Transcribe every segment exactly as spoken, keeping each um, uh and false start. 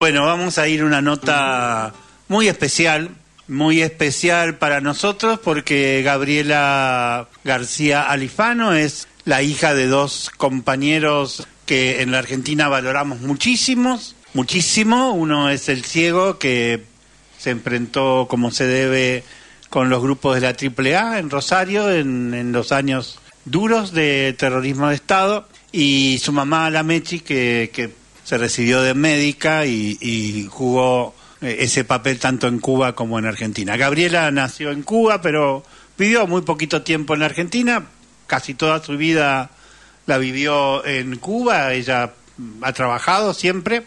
Bueno, vamos a ir a una nota muy especial, muy especial para nosotros porque Gabriela García Alifano es la hija de dos compañeros que en la Argentina valoramos muchísimos, muchísimo. Uno es el ciego, que se enfrentó como se debe con los grupos de la triple A en Rosario en, en los años duros de terrorismo de Estado, y su mamá, la Mechi, que, que se recibió de médica y, y jugó ese papel tanto en Cuba como en Argentina. Gabriela nació en Cuba, pero vivió muy poquito tiempo en la Argentina. Casi toda su vida la vivió en Cuba. Ella ha trabajado siempre.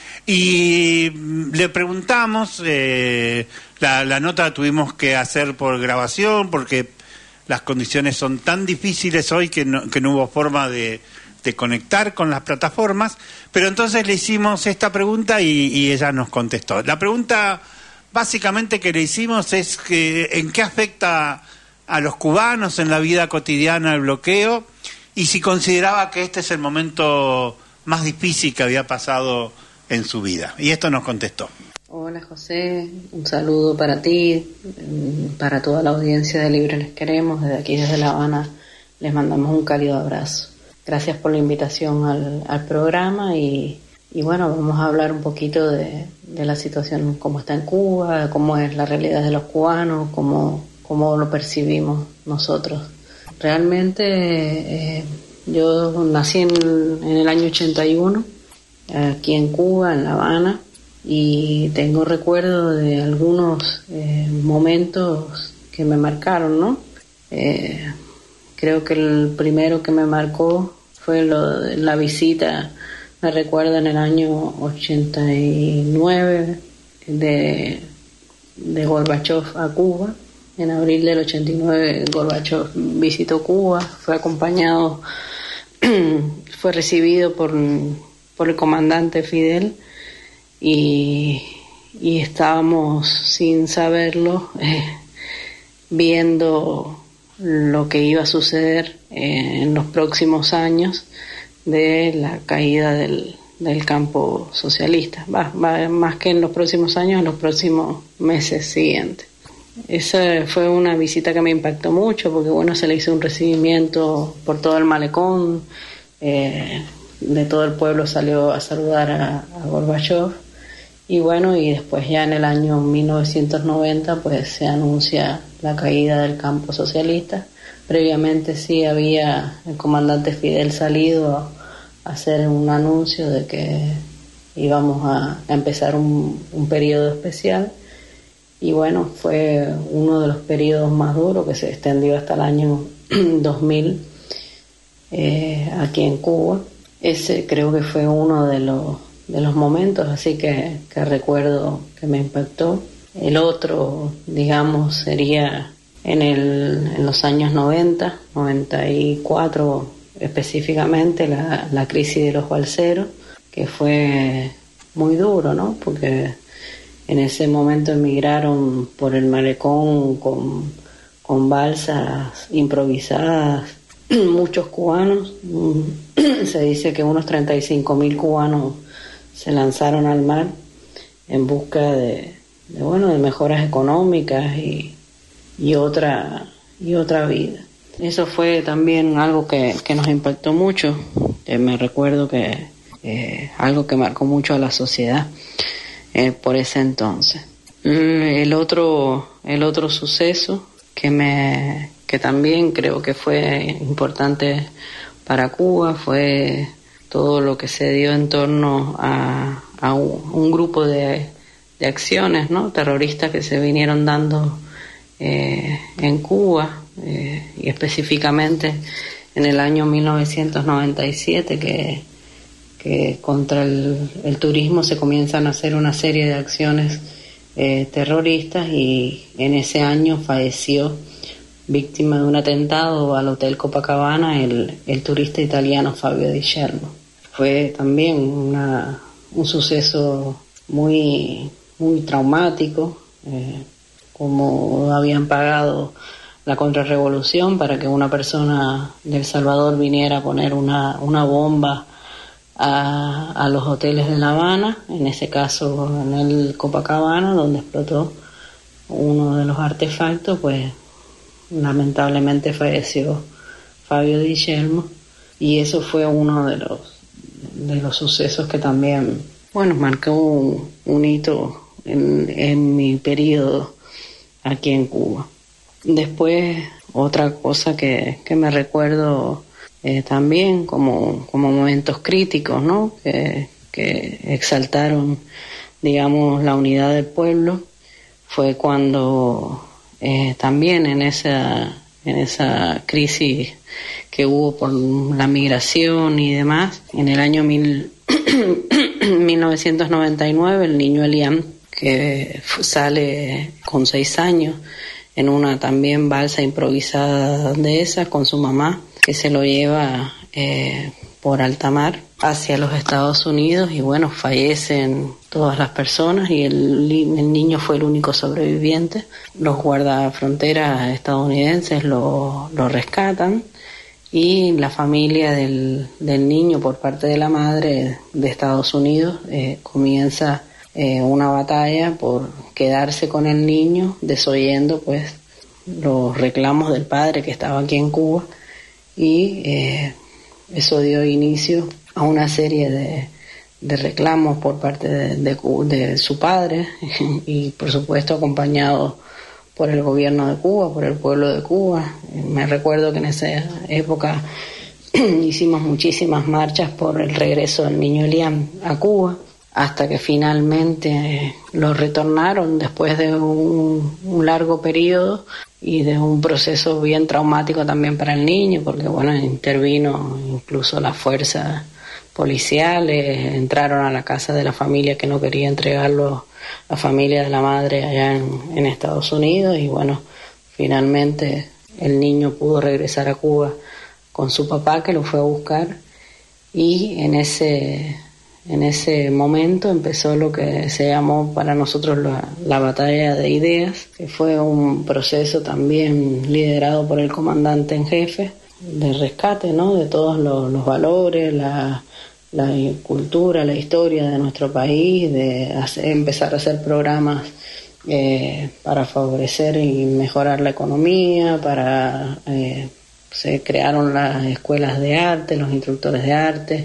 Y le preguntamos, eh, la, la nota la tuvimos que hacer por grabación porque las condiciones son tan difíciles hoy que no, que no hubo forma de, de conectar con las plataformas, pero entonces le hicimos esta pregunta y, y ella nos contestó. La pregunta básicamente que le hicimos es que, ¿en qué afecta a los cubanos en la vida cotidiana el bloqueo? Y si consideraba que este es el momento más difícil que había pasado en su vida. Y esto nos contestó. Hola José, un saludo para ti, para toda la audiencia de Libre Les Queremos. Desde aquí, desde La Habana, les mandamos un cálido abrazo. Gracias por la invitación al, al programa y, y bueno, vamos a hablar un poquito de, de la situación, cómo está en Cuba, cómo es la realidad de los cubanos, cómo, cómo lo percibimos nosotros. Realmente eh, yo nací en, en el año ochenta y uno, aquí en Cuba, en La Habana, y tengo recuerdo de algunos eh, momentos que me marcaron, ¿no? Eh, creo que el primero que me marcó fue lo de la visita, me recuerdo, en el año ochenta y nueve de, de Gorbachev a Cuba. En abril del ochenta y nueve Gorbachev visitó Cuba, fue acompañado, fue recibido por, por el comandante Fidel. Y, y estábamos, sin saberlo, eh, viendo lo que iba a suceder eh, en los próximos años de la caída del, del campo socialista. Va, va, más que en los próximos años, en los próximos meses siguientes. Esa fue una visita que me impactó mucho porque, bueno, se le hizo un recibimiento por todo el malecón, eh, de todo el pueblo salió a saludar a, a Gorbachev. Y bueno, y después ya en el año mil novecientos noventa pues se anuncia la caída del campo socialista. Previamente sí había el comandante Fidel salido a, a hacer un anuncio de que íbamos a, a empezar un, un periodo especial. Y bueno, fue uno de los periodos más duros que se extendió hasta el año dos mil eh, aquí en Cuba. Ese creo que fue uno de los de los momentos así que, que recuerdo que me impactó. El otro, digamos, sería en, el, en los años noventa, noventa y cuatro específicamente, la, la crisis de los balseros, que fue muy duro, ¿no? Porque en ese momento emigraron por el malecón con, con balsas improvisadas muchos cubanos. Se dice que unos treinta y cinco mil cubanos se lanzaron al mar en busca de, de bueno de mejoras económicas y, y otra y otra vida. Eso fue también algo que, que nos impactó mucho. Eh, me recuerdo que eh, algo que marcó mucho a la sociedad eh, por ese entonces. El otro el otro suceso que me que también creo que fue importante para Cuba fue todo lo que se dio en torno a, a un, un grupo de, de acciones, ¿no?, terroristas que se vinieron dando eh, en Cuba, eh, y específicamente en el año mil novecientos noventa y siete, que, que contra el, el turismo se comienzan a hacer una serie de acciones eh, terroristas, y en ese año falleció, víctima de un atentado al Hotel Copacabana, el, el turista italiano Fabio Di Scerno. Fue también una, un suceso muy, muy traumático, eh, como habían pagado la contrarrevolución para que una persona de El Salvador viniera a poner una, una bomba a, a los hoteles de La Habana, en ese caso en el Copacabana, donde explotó uno de los artefactos. Pues lamentablemente falleció Fabio Di Gelmo, y eso fue uno de los de los sucesos que también, bueno, marcó un, un hito en, en mi periodo aquí en Cuba. Después, otra cosa que, que me recuerdo eh, también como, como momentos críticos, ¿no? Que, que exaltaron, digamos, la unidad del pueblo, fue cuando eh, también en esa, en esa crisis que hubo por la migración y demás, en el año mil, mil novecientos noventa y nueve, el niño Elian, que sale con seis años en una también balsa improvisada de esas con su mamá, que se lo lleva eh, por alta mar hacia los Estados Unidos, y bueno, fallecen todas las personas y el, el niño fue el único sobreviviente. Los guardafronteras estadounidenses lo, lo rescatan, y la familia del, del niño por parte de la madre de Estados Unidos eh, comienza eh, una batalla por quedarse con el niño, desoyendo pues los reclamos del padre que estaba aquí en Cuba, y eh, eso dio inicio a una serie de, de reclamos por parte de, de, de su padre y por supuesto acompañado por el gobierno de Cuba, por el pueblo de Cuba. Me recuerdo que en esa época hicimos muchísimas marchas por el regreso del niño Elian a Cuba, hasta que finalmente lo retornaron después de un, un largo periodo y de un proceso bien traumático también para el niño, porque bueno, intervino incluso las fuerzas policiales, entraron a la casa de la familia que no quería entregarlo, la familia de la madre allá en, en Estados Unidos, y bueno, finalmente el niño pudo regresar a Cuba con su papá, que lo fue a buscar, y en ese en ese momento empezó lo que se llamó para nosotros la, la batalla de ideas, que fue un proceso también liderado por el comandante en jefe de rescate, ¿no?, de todos los, los valores, la la cultura, la historia de nuestro país, de hacer, empezar a hacer programas eh, para favorecer y mejorar la economía, para eh, se crearon las escuelas de arte, los instructores de arte,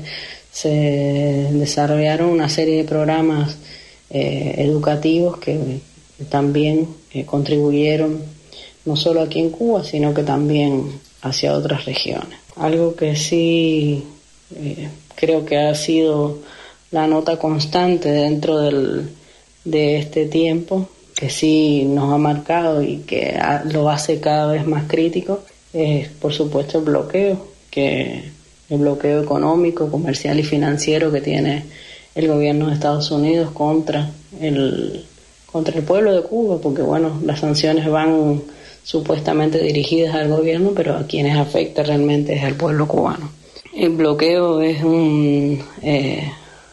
se desarrollaron una serie de programas eh, educativos que también eh, contribuyeron no solo aquí en Cuba, sino que también hacia otras regiones. Algo que sí eh, creo que ha sido la nota constante dentro del, de este tiempo, que sí nos ha marcado y que ha, lo hace cada vez más crítico, es por supuesto el bloqueo, que el bloqueo económico, comercial y financiero que tiene el gobierno de Estados Unidos contra el, contra el pueblo de Cuba, porque bueno, las sanciones van supuestamente dirigidas al gobierno, pero a quienes afecta realmente es al pueblo cubano. El bloqueo es un eh,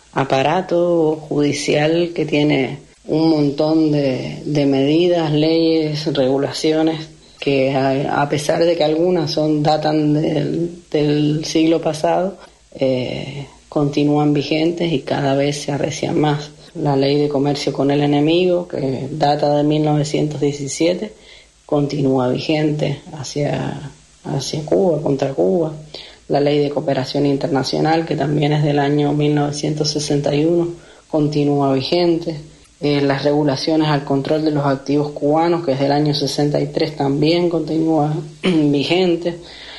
aparato judicial que tiene un montón de, de medidas, leyes, regulaciones, que a, a pesar de que algunas son datan del, del siglo pasado, eh, continúan vigentes y cada vez se arrecian más. La ley de comercio con el enemigo, que data de mil novecientos diecisiete, continúa vigente hacia, hacia Cuba, contra Cuba. La ley de cooperación internacional, que también es del año mil novecientos sesenta y uno, continúa vigente. Eh, las regulaciones al control de los activos cubanos, que es del año sesenta y tres, también continúa vigente.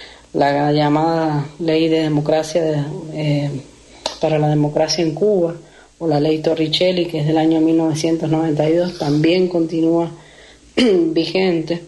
La llamada ley de democracia de, eh, para la democracia en Cuba, o la ley Torricelli, que es del año mil novecientos noventa y dos, también continúa vigente.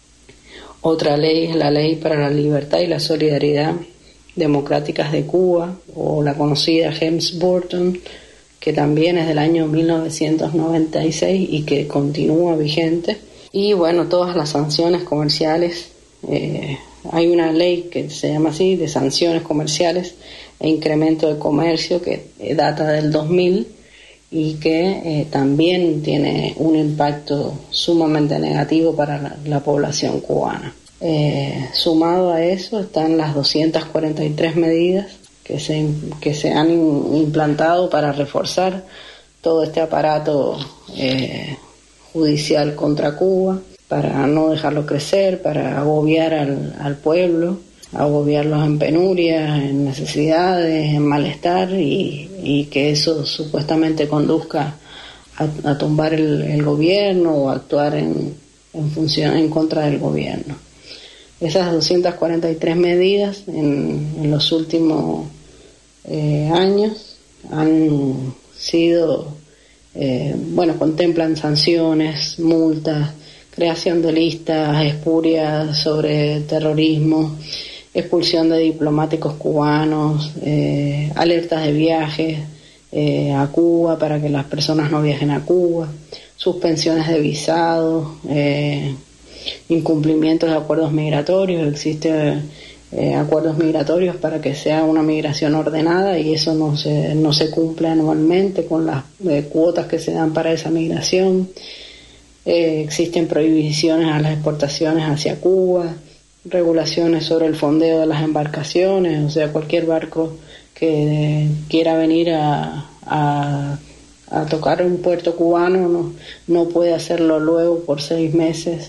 Otra ley es la ley para la libertad y la solidaridad democráticas de Cuba, o la conocida Helms-Burton, que también es del año mil novecientos noventa y seis y que continúa vigente. Y bueno, todas las sanciones comerciales, eh, hay una ley que se llama así, de sanciones comerciales e incremento de comercio, que eh, data del dos mil y que eh, también tiene un impacto sumamente negativo para la, la población cubana. Eh, sumado a eso están las doscientas cuarenta y tres medidas que que se, que se han in, implantado para reforzar todo este aparato eh, judicial contra Cuba, para no dejarlo crecer, para agobiar al, al pueblo, agobiarlos en penurias, en necesidades, en malestar, y, y que eso supuestamente conduzca a, a tumbar el, el gobierno o a actuar en, en función en contra del gobierno. Esas doscientas cuarenta y tres medidas en, en los últimos eh, años han sido, eh, bueno, contemplan sanciones, multas, creación de listas espurias sobre terrorismo, expulsión de diplomáticos cubanos, eh, alertas de viajes eh, a Cuba para que las personas no viajen a Cuba, suspensiones de visados, eh, incumplimientos de acuerdos migratorios. Existen eh, acuerdos migratorios para que sea una migración ordenada y eso no se, no se cumple anualmente con las eh, cuotas que se dan para esa migración. Eh, existen prohibiciones a las exportaciones hacia Cuba, regulaciones sobre el fondeo de las embarcaciones, o sea, cualquier barco que quiera venir a, a, a tocar un puerto cubano no, no puede hacerlo luego por seis meses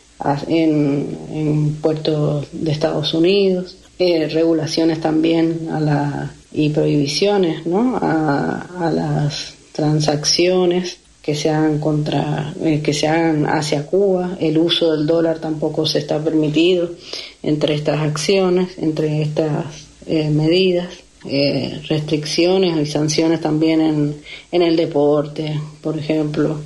en, en puertos de Estados Unidos. Eh, regulaciones también a la, y prohibiciones, ¿no?, a, a las transacciones que se hagan contra eh, que se hagan hacia Cuba. El uso del dólar tampoco se está permitido entre estas acciones, entre estas eh, medidas. Eh, restricciones y sanciones también en, en el deporte, por ejemplo,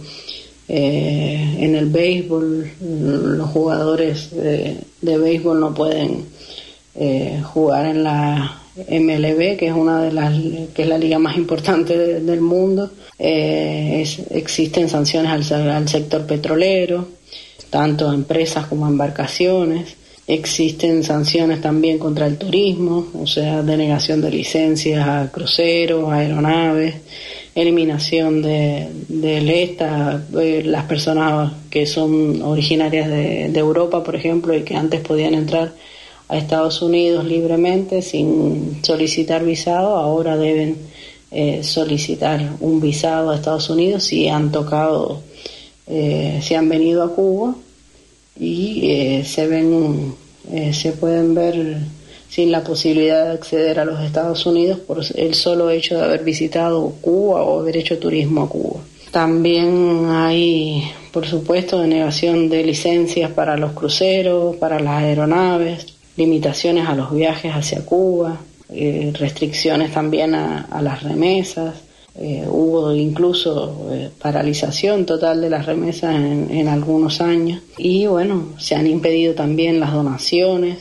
eh, en el béisbol. Los jugadores de, de béisbol no pueden eh, jugar en la M L B, que es una de las que es la liga más importante de, del mundo. Eh, es, existen sanciones al, al sector petrolero, tanto a empresas como a embarcaciones. Existen sanciones también contra el turismo, o sea, denegación de licencias a cruceros, aeronaves, eliminación de, de esta, eh, las personas que son originarias de, de Europa, por ejemplo, y que antes podían entrar a Estados Unidos libremente sin solicitar visado, ahora deben eh, solicitar un visado a Estados Unidos si han tocado, eh, si han venido a Cuba y eh, se ven, eh, se pueden ver sin la posibilidad de acceder a los Estados Unidos por el solo hecho de haber visitado Cuba o haber hecho turismo a Cuba. También hay, por supuesto, denegación de licencias para los cruceros, para las aeronaves, limitaciones a los viajes hacia Cuba, eh, restricciones también a, a las remesas. Eh, hubo incluso eh, paralización total de las remesas en, en algunos años. Y bueno, se han impedido también las donaciones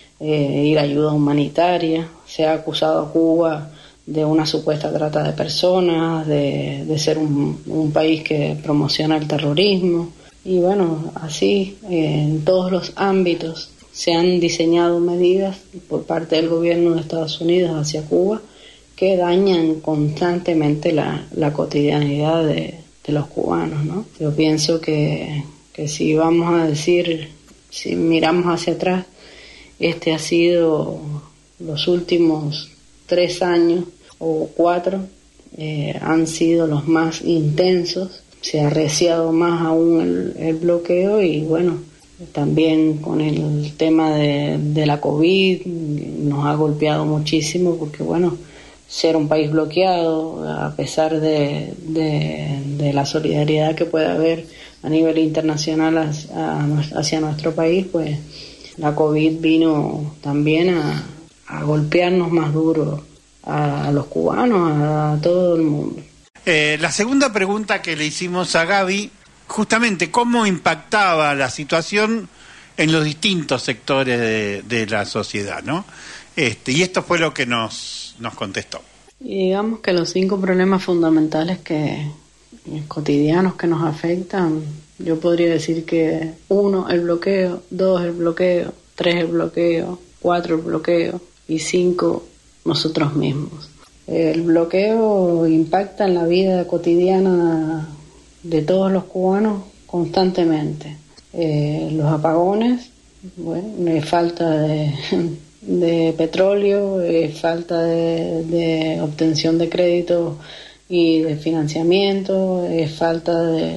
eh, y la ayuda humanitaria. Se ha acusado a Cuba de una supuesta trata de personas, de, de ser un, un país que promociona el terrorismo. Y bueno, así eh, en todos los ámbitos se han diseñado medidas por parte del gobierno de Estados Unidos hacia Cuba que dañan constantemente la, la cotidianidad de, de los cubanos, ¿no? Yo pienso que, que si vamos a decir, si miramos hacia atrás, este ha sido los últimos tres años o cuatro, eh, han sido los más intensos. Se ha arreciado más aún el, el bloqueo y bueno, también con el tema de, de la COVID nos ha golpeado muchísimo porque bueno, ser un país bloqueado a pesar de, de, de la solidaridad que puede haber a nivel internacional hacia, hacia nuestro país, pues la COVID vino también a, a golpearnos más duro a, a los cubanos, a, a todo el mundo. Eh, la segunda pregunta que le hicimos a Gaby, justamente cómo impactaba la situación en los distintos sectores de, de la sociedad, ¿no? Este, y esto fue lo que nos, nos contestó. Y digamos que los cinco problemas fundamentales que cotidianos que nos afectan, yo podría decir que uno, el bloqueo, dos, el bloqueo, tres, el bloqueo, cuatro, el bloqueo y cinco, nosotros mismos. El bloqueo impacta en la vida cotidiana de todos los cubanos constantemente. Eh, los apagones, bueno, falta de, de petróleo, es falta de, de obtención de crédito y de financiamiento, es falta de,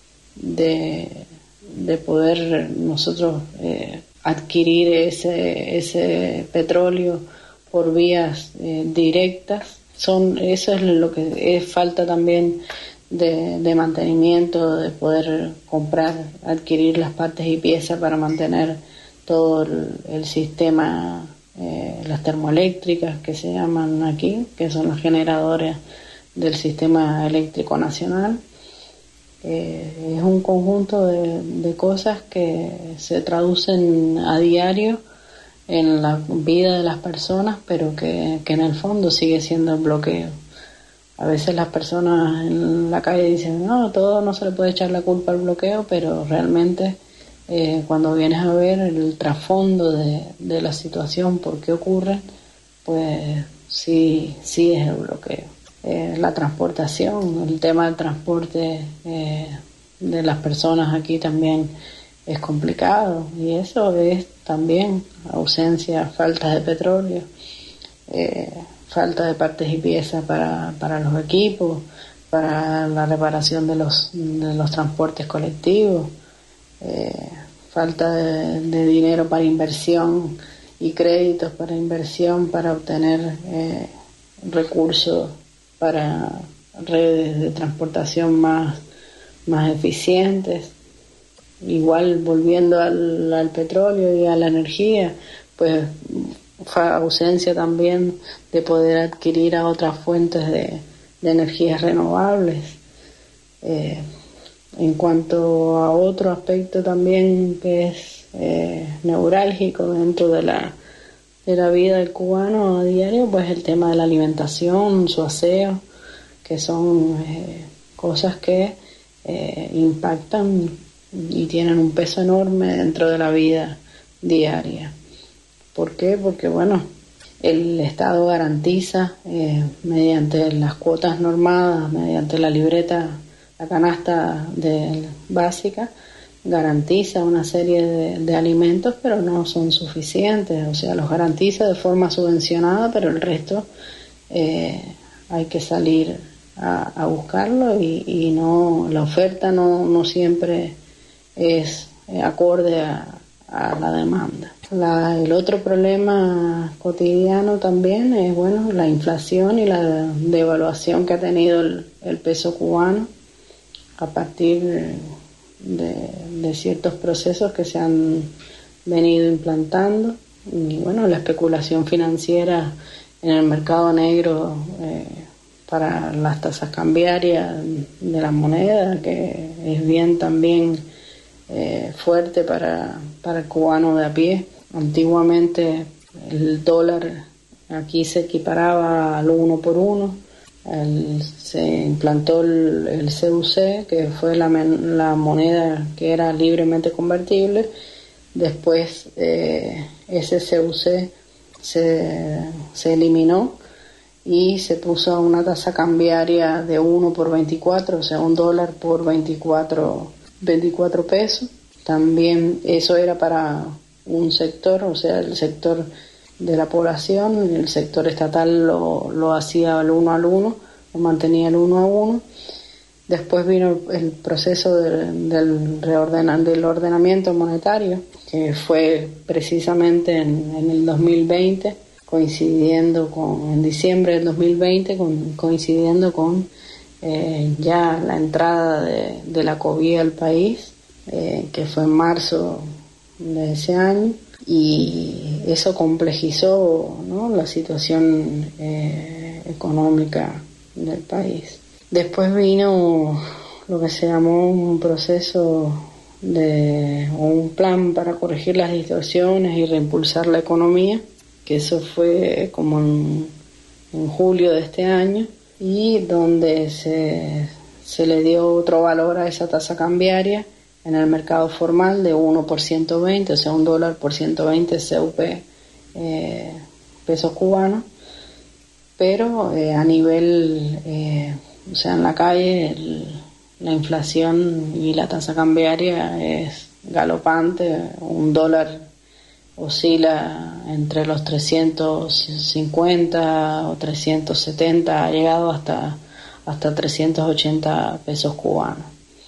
de, de poder nosotros eh, adquirir ese, ese petróleo por vías eh, directas. Son, eso es lo que es falta también de, de mantenimiento, de poder comprar, adquirir las partes y piezas para mantener todo el, el sistema, eh, las termoeléctricas que se llaman aquí, que son los generadores del sistema eléctrico nacional. Eh, es un conjunto de, de cosas que se traducen a diario en la vida de las personas, pero que, que en el fondo sigue siendo el bloqueo. A veces las personas en la calle dicen, no, todo no se le puede echar la culpa al bloqueo, pero realmente eh, cuando vienes a ver el trasfondo de, de la situación, por qué ocurre, pues sí, sí es el bloqueo. Eh, la transportación, el tema del transporte eh, de las personas aquí también es complicado, y eso es también ausencia, falta de petróleo, eh, falta de partes y piezas para, para los equipos, para la reparación de los, de los transportes colectivos, eh, falta de, de dinero para inversión y créditos para inversión, para obtener eh, recursos para redes de transportación más, más eficientes. Igual, volviendo al, al petróleo y a la energía, pues ausencia también de poder adquirir a otras fuentes de, de energías renovables. Eh, en cuanto a otro aspecto también que es eh, neurálgico dentro de la, de la vida del cubano a diario, pues el tema de la alimentación, su aseo, que son eh, cosas que eh, impactan y tienen un peso enorme dentro de la vida diaria. ¿Por qué? Porque, bueno, el Estado garantiza eh, mediante las cuotas normadas, mediante la libreta, la canasta de, básica, garantiza una serie de, de alimentos, pero no son suficientes. O sea, los garantiza de forma subvencionada, pero el resto eh, hay que salir a, a buscarlo, y, y no, la oferta no, no siempre es acorde a, a la demanda. La, el otro problema cotidiano también es, bueno, la inflación y la devaluación que ha tenido el, el peso cubano a partir de, de ciertos procesos que se han venido implantando, y bueno, la especulación financiera en el mercado negro eh, para las tasas cambiarias de la moneda, que es bien también eh, fuerte para, para el cubano de a pie. Antiguamente el dólar aquí se equiparaba al uno por uno. El, se implantó el, el C U C, que fue la, la moneda que era libremente convertible. Después eh, ese C U C se, se eliminó y se puso una tasa cambiaria de uno por veinticuatro, o sea, un dólar por veinticuatro, veinticuatro pesos. También eso era para un sector, o sea, el sector de la población. El sector estatal lo, lo hacía al uno al uno, lo mantenía el uno a uno. Después vino el proceso del, del, reordena, del ordenamiento monetario, que fue precisamente en, en el dos mil veinte, coincidiendo con, en diciembre del dos mil veinte, con, coincidiendo con eh, ya la entrada de, de la COVID al país, eh, que fue en marzo de ese año, y eso complejizó, ¿no?, la situación eh, económica del país. Después vino lo que se llamó un proceso de o un plan para corregir las distorsiones y reimpulsar la economía, que eso fue como en, en julio de este año, y donde se, se le dio otro valor a esa tasa cambiaria en el mercado formal de uno por ciento veinte, o sea, un dólar por ciento veinte C U P eh, pesos cubanos, pero eh, a nivel, eh, o sea, en la calle el, la inflación y la tasa cambiaria es galopante. Un dólar oscila entre los trescientos cincuenta o trescientos setenta, ha llegado hasta, hasta trescientos ochenta pesos cubanos.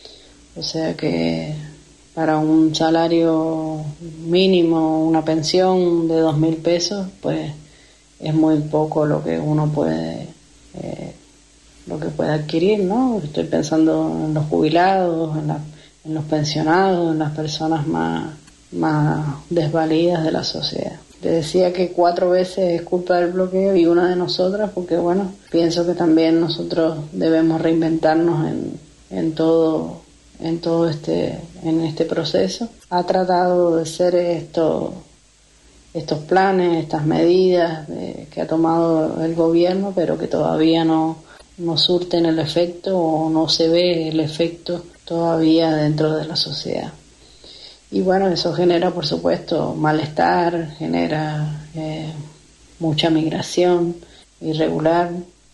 O sea que para un salario mínimo, una pensión de dos mil pesos, pues es muy poco lo que uno puede eh, lo que puede adquirir, ¿no? Estoy pensando en los jubilados, en, la, en los pensionados, en las personas más, más desvalidas de la sociedad. Te decía que cuatro veces es culpa del bloqueo y una de nosotras, porque bueno, pienso que también nosotros debemos reinventarnos en, en todo, en todo este, en este proceso. Ha tratado de ser esto, estos planes, estas medidas de, que ha tomado el gobierno, pero que todavía no, no surten el efecto o no se ve el efecto todavía dentro de la sociedad. Y bueno, eso genera, por supuesto, malestar, genera eh, mucha migración irregular,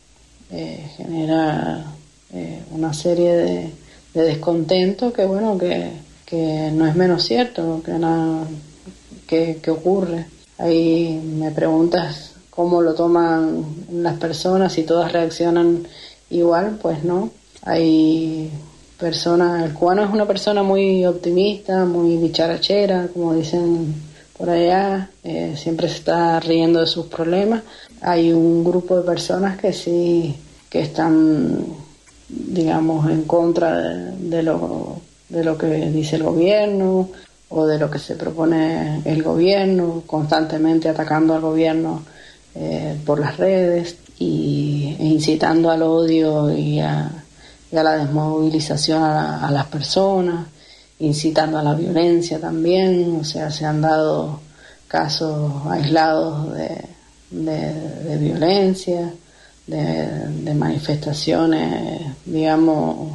eh, genera eh, una serie de, de descontento que, bueno, que, que no es menos cierto, que, nada, que, que ocurre. Ahí me preguntas cómo lo toman las personas, si todas reaccionan igual, pues no. Hay persona, el cubano es una persona muy optimista, muy dicharachera, como dicen por allá, eh, siempre se está riendo de sus problemas. Hay un grupo de personas que sí, que están, digamos, en contra de, de lo, de lo que dice el gobierno o de lo que se propone el gobierno, constantemente atacando al gobierno eh, por las redes y, e incitando al odio y a y a la desmovilización a, la, a las personas, incitando a la violencia también. O sea, se han dado casos aislados de, de, de violencia, de, de manifestaciones, digamos,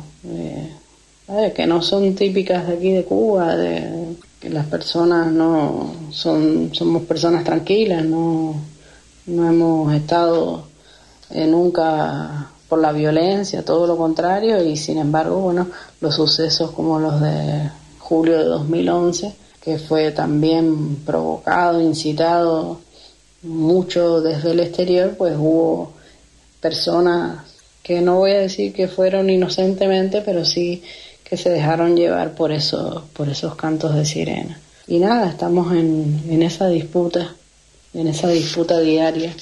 eh, que no son típicas de aquí de Cuba, de que las personas no son, somos personas tranquilas, no, no hemos estado eh, nunca por la violencia, todo lo contrario, y sin embargo, bueno, los sucesos como los de julio de dos mil once, que fue también provocado, incitado mucho desde el exterior, pues hubo personas que no voy a decir que fueron inocentemente, pero sí que se dejaron llevar por eso, por esos cantos de sirena. Y nada, estamos en, en esa disputa, en esa disputa diaria.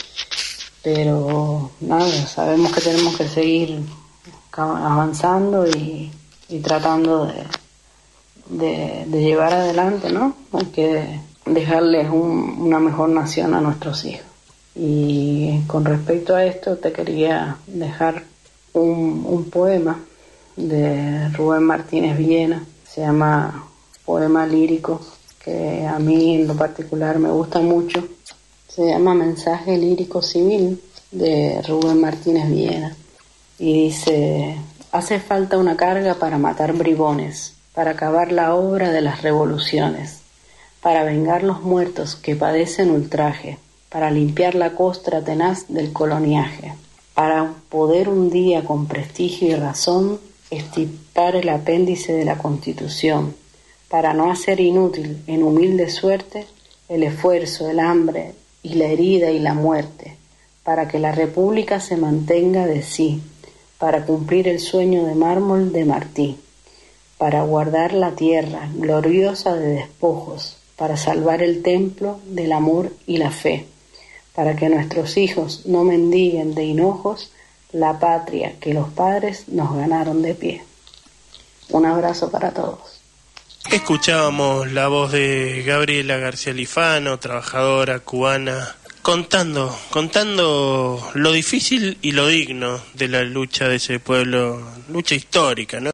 Pero nada, sabemos que tenemos que seguir avanzando y, y tratando de, de, de llevar adelante, ¿no? Hay que dejarles un, una mejor nación a nuestros hijos. Y con respecto a esto te quería dejar un, un poema de Rubén Martínez Villena, se llama Poema Lírico, que a mí en lo particular me gusta mucho. Se llama Mensaje Lírico Civil, de Rubén Martínez Villena, y dice: hace falta una carga para matar bribones, para acabar la obra de las revoluciones, para vengar los muertos que padecen ultraje, para limpiar la costra tenaz del coloniaje, para poder un día con prestigio y razón extirpar el apéndice de la Constitución, para no hacer inútil en humilde suerte el esfuerzo, el hambre y la herida y la muerte, para que la República se mantenga de sí, para cumplir el sueño de mármol de Martí, para guardar la tierra gloriosa de despojos, para salvar el templo del amor y la fe, para que nuestros hijos no mendiguen de hinojos la patria que los padres nos ganaron de pie. Un abrazo para todos. Escuchábamos la voz de Gabriela García Alifano, trabajadora cubana, contando, contando lo difícil y lo digno de la lucha de ese pueblo, lucha histórica, ¿no?